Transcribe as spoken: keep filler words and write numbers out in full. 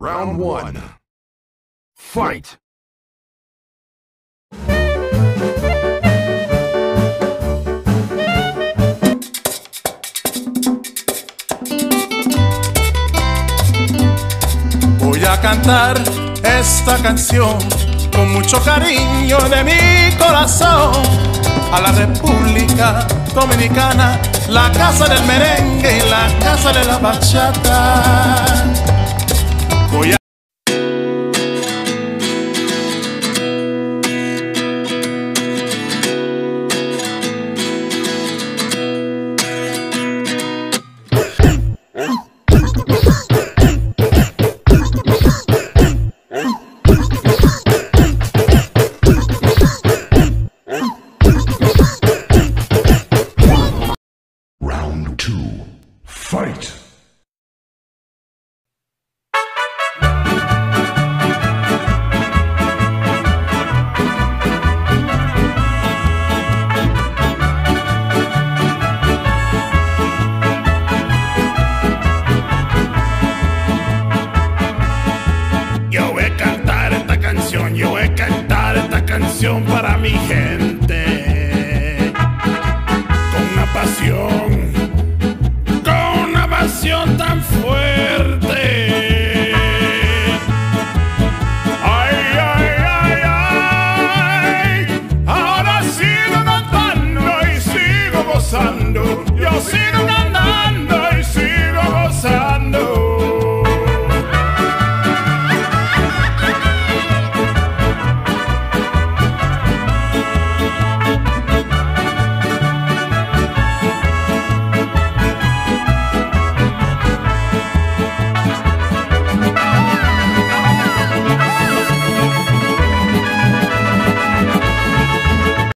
Round one. Fight! Voy a cantar esta canción con mucho cariño de mi corazón a la República Dominicana, la casa del merengue y la casa de la bachata. Voy a Round two. Fight! Yo voy a cantar esta canción, yo voy a cantar esta canción para mi gente.